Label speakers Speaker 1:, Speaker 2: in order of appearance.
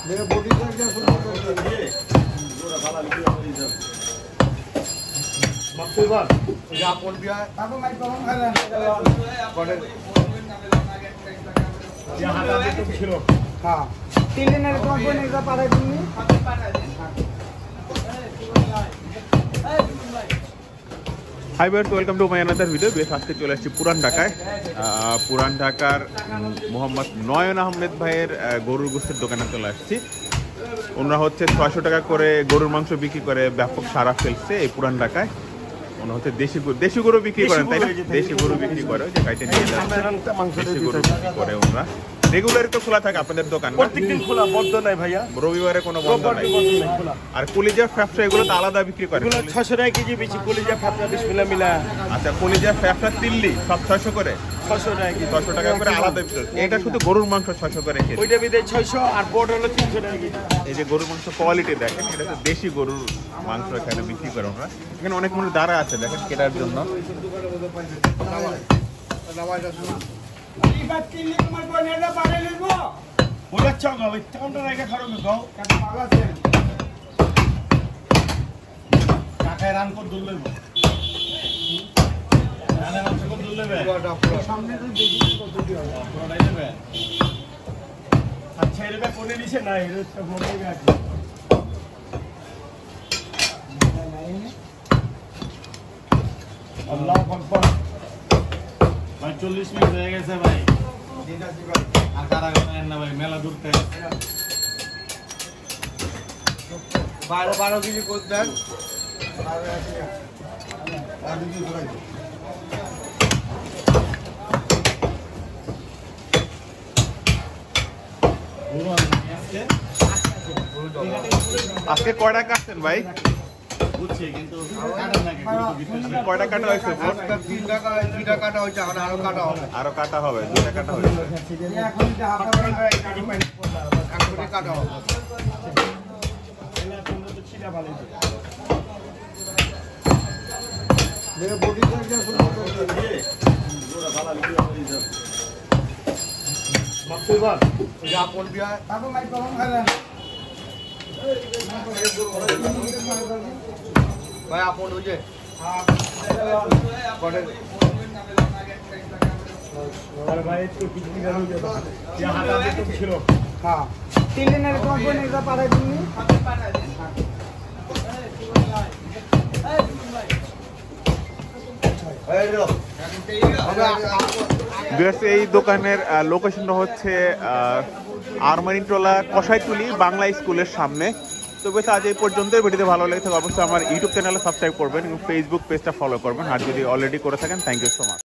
Speaker 1: High viewers, welcome to my another video. বেশ আজকে চলে আসছি পুরান ঢাকায়। পুরান ঢাকার মোহাম্মদ নয়ন আহমেদ ভাইয়ের গরুর গোস্তের দোকানে চলে আসছি। ওনারা হচ্ছে 600 টাকা করে গরুর মাংস বিক্রি করে ব্যাপক সারা ফেলছে এই পুরান ঢাকায়। ওনারা হচ্ছে দেশি গরু বিক্রি করেন, তাই না? দেশি গরু বিক্রি করে, যে গাড়িতে নিয়ে যাচ্ছে দেশি গরু বিক্রি করে ওনারা। রেগুলারই তো খোলা থাকে আপনাদের দোকান?
Speaker 2: প্রত্যেকদিন খোলা, বন্ধ নাই ভাইয়া।
Speaker 1: রবিবারে কোনো বন্ধ নাই? আর কলিজা ফ্যাপসা এগুলো তো আলাদা বিক্রি করে?
Speaker 2: 600 টাকা কেজি বেশি কলিজা ফাপড়া বিসমিল্লাহ মিলা।
Speaker 1: আচ্ছা, কলিজা ফ্যাপসা তিল্লি সব 600 করে?
Speaker 2: 600 টাকা কেজি।
Speaker 1: 600 টাকা করে আলাদা বিক্রি। এটা শুধু গরুর মাংস 600 করে কেজি।
Speaker 2: ওইটা বিদে 600 আর বড় হলো 300 টাকা কেজি।
Speaker 1: এই যে গরুর মাংস কোয়ালিটি দেখেন, এটা হচ্ছে দেশি গরুর মাংস এখানে বিক্রি করে ওরা। এখানে অনেক মানুষ দাঁড়া আছে দেখেন কেনার জন্য।
Speaker 2: আচ্ছা, এটা কোনে নিছে না, এটা মনে রাখি। আল্লাহু আকবার। ভাই 40 মিনিট হয়ে গেছে ভাই। আর কারা না ভাই, মেলা দূর থেকে
Speaker 3: 12 কেজি গোস্ত দেন।
Speaker 1: আজকে কয়টা কাটছেন ভাই?
Speaker 2: বুঝছি, কিন্তু কাটা না কিন্তু
Speaker 1: কয়টা কাটা হয়েছে?
Speaker 3: 3টা কাটা হয়েছে, আরো কাটা হবে।
Speaker 1: আরো কাটা হবে, 2টা কাটা হয়েছে।
Speaker 3: এখন কাটা হবে।
Speaker 2: ছিটা ভালো।
Speaker 3: ভাই আপন ওই যে
Speaker 2: ভাই একটু বিক্রি করা হয়ে যাবে। যে হাতা দিতে ছিল,
Speaker 3: হ্যাঁ
Speaker 4: 3 দিনের কোম্পানি এটা পাঠাই দিনি।
Speaker 1: এই দোকানের লোকেশনটা হচ্ছে আরমানিটোলা কষাইটুলি বাংলা স্কুলের সামনে। তো বেশ আজ এই পর্যন্ত। ভিডিওতে ভালো লেগে থাকে অবশ্যই আমার ইউটিউব চ্যানেলে সাবস্ক্রাইব করবেন এবং ফেসবুক পেজটা ফলো করবেন। আর যদি অলরেডি করে থাকেন, থ্যাংক ইউ সো মাচ।